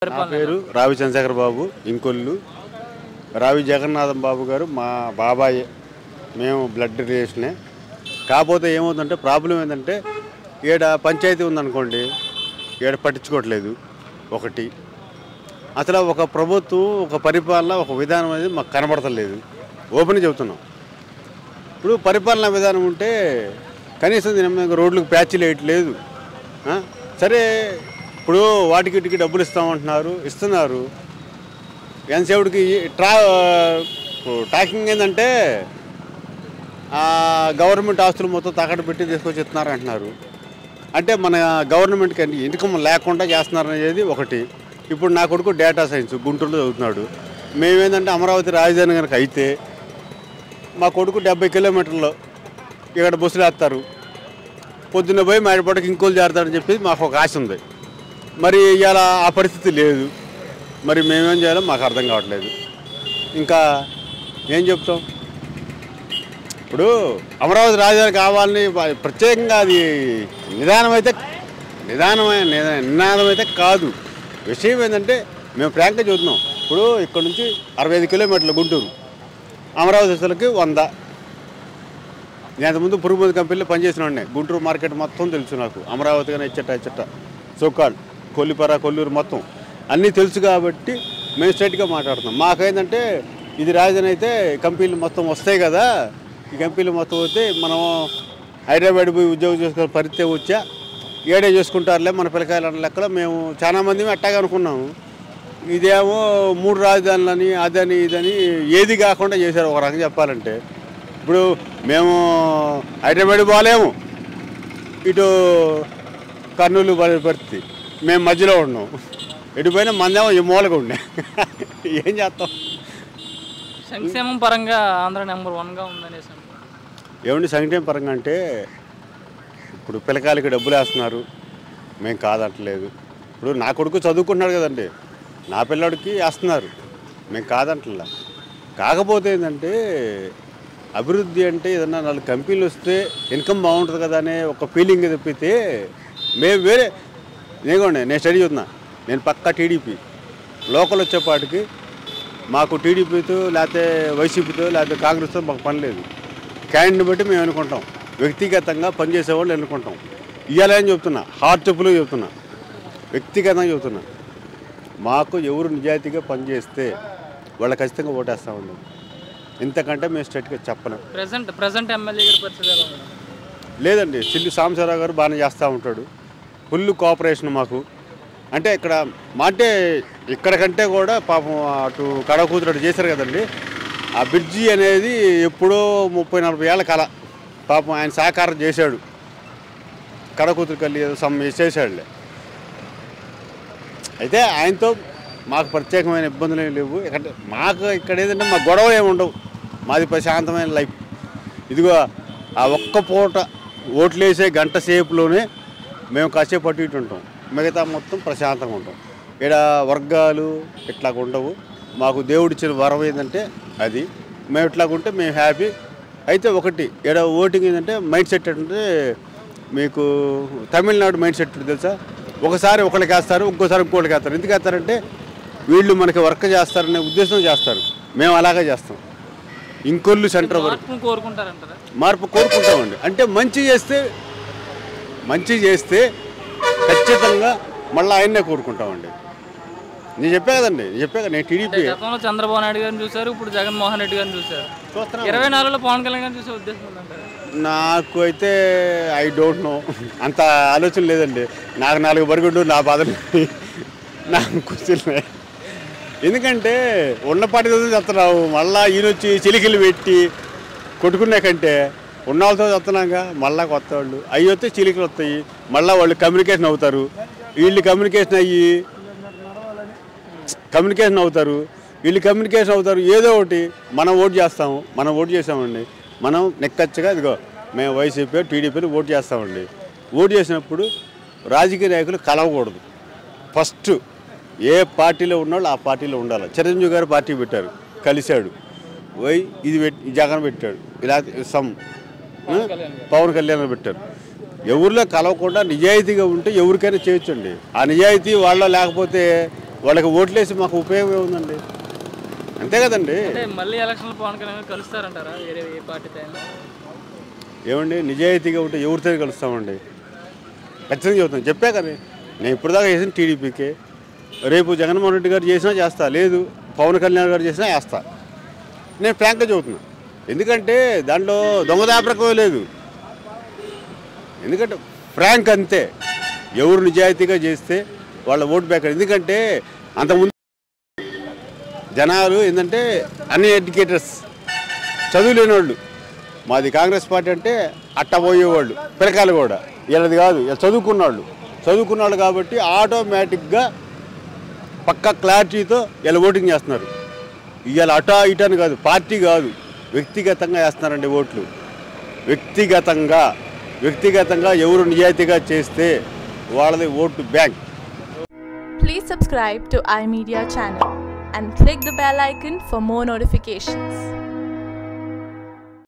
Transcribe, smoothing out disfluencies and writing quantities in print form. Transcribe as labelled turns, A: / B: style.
A: నా పేరు రావి చంద్రశేఖర్ బాబు ఇంకొల్లు. రావి జగన్నాథం బాబు గారు మా బాబాయ్. మేము బ్లడ్ రిలేషనే. కాకపోతే ఏమవుతుందంటే ప్రాబ్లం ఏంటంటే ఈడ పంచాయతీ ఉందనుకోండి, ఈడ పట్టించుకోవట్లేదు. ఒకటి అసలు ఒక ప్రభుత్వం, ఒక పరిపాలన, ఒక విధానం అనేది మాకు కనబడతలేదు. ఓపెన్ చెబుతున్నాం. ఇప్పుడు పరిపాలనా విధానం ఉంటే కనీసం దీని రోడ్లకు ప్యాచ్లు వేయట్లేదు. సరే, ఇప్పుడు వాటికి వీటికి డబ్బులు ఇస్తామంటున్నారు, ఇస్తున్నారు. ఎంతసేపుడికి టాకింగ్ ఏంటంటే గవర్నమెంట్ ఆస్తులు మొత్తం తాకట్టు పెట్టి తీసుకొచ్చి ఇస్తున్నారు అంటున్నారు. అంటే మన గవర్నమెంట్కి ఇన్కమ్ లేకుండా చేస్తున్నారు అనేది ఒకటి. ఇప్పుడు నా కొడుకు డేటా సైన్స్ గుంటూరులో చదువుతున్నాడు. మేమేంటంటే అమరావతి రాజధాని కనుక అయితే మా కొడుకు 70 కిలోమీటర్లు ఇక్కడ బస్సులు వేస్తారు. పొద్దున్న పోయి మేడపాటికి ఇంకోలు చేరుతారని చెప్పి మాకు ఒక ఆశ ఉంది. మరి ఇవాళ ఆ పరిస్థితి లేదు. మరి మేమేం చేయాలో మాకు అర్థం కావట్లేదు. ఇంకా ఏం చెప్తాం? ఇప్పుడు అమరావతి రాజధాని కావాలని ప్రత్యేకంగా అది నిదానం అయితే కాదు. విషయం ఏంటంటే మేము ఫ్రాంక్గా చూస్తున్నాం. ఇప్పుడు ఇక్కడ నుంచి 65 కిలోమీటర్లు గుంటూరు, అమరావతి అసలుకి 100. నేను అంతకుముందు పురుగుమంది కంపెనీలో పనిచేసిన వాడిని. గుంటూరు మార్కెట్ మొత్తం తెలుసు నాకు. అమరావతి కానీ ఇచ్చట సోకాల్ కొల్లిపర కొల్లూరు మొత్తం అన్నీ తెలుసు కాబట్టి మేము స్ట్రైట్గా మాట్లాడుతున్నాం. మాకేంటంటే ఇది రాజధాని అయితే కంపెనీలు మొత్తం వస్తాయి కదా, ఈ కంపెనీలు మొత్తం వస్తే మనం హైదరాబాద్ పోయి ఉద్యోగం చేసుకునే పరిస్థితి వచ్చా ఏడే చేసుకుంటారులే మన పిల్లకాయలు అన్న లెక్కలో మేము చాలామంది అట్టాగా అనుకున్నాము. ఇదేమో 3 రాజధానులని అదని ఇదని ఏది కాకుండా చేశారు ఒక రకంగా చెప్పాలంటే. ఇప్పుడు మేము హైదరాబాద్ పోలేము, ఇటు కర్నూలు పరిస్థితి, మేము మధ్యలో ఉన్నాం. ఎటుపోయినా మందేమో ఈ మూలగా ఉండే. ఏం చేస్తాం?
B: సంక్షేమం పరంగా ఆంధ్ర నెంబర్ 1గా ఉందనేసి
A: ఏమండి? సంక్షేమ పరంగా అంటే ఇప్పుడు పిల్లకాయలకి డబ్బులు వేస్తున్నారు, మేము కాదంటలేదు. ఇప్పుడు నా కొడుకు చదువుకుంటున్నాడు కదండి, నా పిల్లాడికి వేస్తున్నారు, మేము కాదంటలా. కాకపోతే ఏంటంటే అభివృద్ధి అంటే ఏదన్నా 4 కంపెనీలు వస్తే ఇన్కమ్ బాగుంటుంది కదా అనే ఒక ఫీలింగ్ తప్పితే మేము వేరే నేను స్టడీ చూస్తున్నా. నేను పక్కా టీడీపీ లోకల్ వచ్చేపాటికి మాకు టీడీపీతో లేకపోతే వైసీపీతో లేకపోతే కాంగ్రెస్తో మాకు పని లేదు. క్యాండిడేట్ని బట్టి మేము ఎన్నుకుంటాం, వ్యక్తిగతంగా పనిచేసేవాళ్ళు ఎన్నుకుంటాం. ఇవాళ ఏం చెప్తున్నా, హార్ట్ఫుల్గా చెప్తున్నా, వ్యక్తిగతంగా చెప్తున్నా. మాకు ఎవరు నిజాయితీగా పనిచేస్తే వాళ్ళ ఖచ్చితంగా ఓటేస్తామండి. ఇంతకంటే మేము స్ట్రైట్గా చెప్పలేం.
B: ప్రజెంట్ ఎమ్మెల్యే గారి పరిస్థితి ఎలా ఉంది?
A: లేదండి, చిల్లి సాంబశివరావు గారు బాగానే చేస్తూ ఉంటాడు. ఫుల్ కోఆపరేషన్ మాకు. అంటే ఇక్కడ అంటే ఇక్కడ కంటే కూడా పాపం అటు కడవ కూతురు అటు చేశారు కదండి. ఆ బ్రిడ్జి అనేది ఎప్పుడో 30-40 ఏళ్ళ కళ. పాపం ఆయన సహకారం చేశాడు. కడవ కూతురు కల్లి ఏదో చేశాడులే. అయితే ఆయనతో మాకు ప్రత్యేకమైన ఇబ్బందులు ఏమి లేవు. మాకు ఇక్కడ ఏదంటే మా గొడవలు ఏమి ఉండవు. మాది ప్రశాంతమైన లైఫ్. ఇదిగో ఆ ఒక్క పూట ఓట్లు వేసే గంట సేపులోనే మేము కాసేపు అటు ఇటు ఉంటాం. మిగతా మొత్తం ప్రశాంతంగా ఉంటాం. ఇక్కడ వర్గాలు ఇట్లాగ ఉండవు. మాకు దేవుడిచ్చిన వరం ఏంటంటే అది. మేము ఇట్లాగుంటే మేము హ్యాపీ. అయితే ఒకటి ఇక్కడ ఓటింగ్ ఏంటంటే మైండ్ సెట్ అంటే మీకు తమిళనాడు మైండ్ సెట్ తెలుసా? ఒకసారి ఒకరికి వేస్తారు, ఇంకోసారి ఇంకోటికి వేస్తారు. ఎందుకు వేస్తారంటే వీళ్ళు మనకి వర్క్ చేస్తారనే ఉద్దేశం చేస్తారు. మేము అలాగే చేస్తాం. ఇంకొల్లు సెంటర్ వరకు మార్పు కోరుకుంటామండి. అంటే మంచి చేస్తే ఖచ్చితంగా మళ్ళీ ఆయన్నే కోరుకుంటామండి. నేను చెప్పా కదండి, నేను టీడీపీ.
B: చంద్రబాబు నాయుడు గారిని చూశారు, ఇప్పుడు జగన్మోహన్ రెడ్డి గారిని చూశారు. 24లో పవన్ కళ్యాణ్ గారిని చూసే ఉద్దేశం ఉందంటారు?
A: నాకు అయితే ఐ డోంట్ నో, అంత ఆలోచన లేదండి. నాకు 4 బరుగుడు నా బాధలు నాకు కూర్చున్నాయి. ఎందుకంటే ఉన్నపాటి చెప్తున్నావు, మళ్ళీ ఈయనొచ్చి చిలికిలు పెట్టి కొట్టుకునే కంటే ఉన్న వాళ్ళతో చెప్తున్నాగా. మళ్ళీ కొత్త వాళ్ళు అవి వస్తే చిలికలు వస్తాయి, మళ్ళీ వాళ్ళు కమ్యూనికేషన్ అవుతారు, వీళ్ళు కమ్యూనికేషన్ అవుతారు. ఏదో ఒకటి మనం ఓటు చేస్తామండి. మనం నెక్కచ్చగా ఇదిగో మేము వైసీపీ టీడీపీని ఓటు చేస్తామండి. ఓటు చేసినప్పుడు రాజకీయ నాయకులు కలవకూడదు. ఫస్ట్ ఏ పార్టీలో ఉన్నాళ్ళు ఆ పార్టీలో ఉండాలి. చిరంజీవి గారు పార్టీ పెట్టారు, కలిశాడు. ఇది జగన్ పెట్టాడు, ఇలా పవన్ కళ్యాణ్ పెట్టారు. ఎవరిలో కలవకుండా నిజాయితీగా ఉంటే ఎవరికైనా చేయొచ్చండి. ఆ నిజాయితీ వాళ్ళ లేకపోతే వాళ్ళకి ఓట్లేసి మాకు ఉపయోగం ఏముందండి? అంతే కదండి.
B: అంటే మళ్ళీ ఎలక్షన్లో పవన్ కళ్యాణ్ కలుస్తారంటారా వేరే ఏ పార్టీతో అయినా?
A: ఏమండి, నిజాయితీగా ఉంటే ఎవరితో కలుస్తామండి? ఖచ్చితంగా చెబుతాను. చెప్పా కానీ నేను ఇప్పుడు దాకా చేసిన టీడీపీకే. రేపు జగన్మోహన్ రెడ్డి గారు చేసినా చేస్తా, లేదు పవన్ కళ్యాణ్ గారు చేసినా వేస్తా. నేను ఫ్రాంక్గా చెబుతున్నా. ఎందుకంటే దాంట్లో దొంగదాపరకమే లేదు. ఎందుకంటే ఫ్రాంక్ అంతే. ఎవరు నిజాయితీగా చేస్తే వాళ్ళ ఓటు బ్యాక్. ఎందుకంటే అంతకుముందు జనాలు ఏంటంటే అన్ని ఎడ్యుకేటర్స్, చదువు లేని వాళ్ళు. మాది కాంగ్రెస్ పార్టీ అంటే అట్టపోయేవాళ్ళు పిల్లకాయలు కూడా. వీళ్ళది కాదు, వీళ్ళు చదువుకున్నాళ్ళు కాబట్టి ఆటోమేటిక్గా పక్కా క్లారిటీతో వీళ్ళు ఓటింగ్ చేస్తున్నారు. ఇవాళ అటా ఇటని కాదు, పార్టీ కాదు, వ్యక్తిగతంగా వేస్తున్నారండి ఓట్లు. వ్యక్తిగతంగా ఎవరు నిజాయితీగా చేస్తే వాళ్ళది vote bank.
C: Please subscribe to iMedia channel and click the bell icon for more notifications.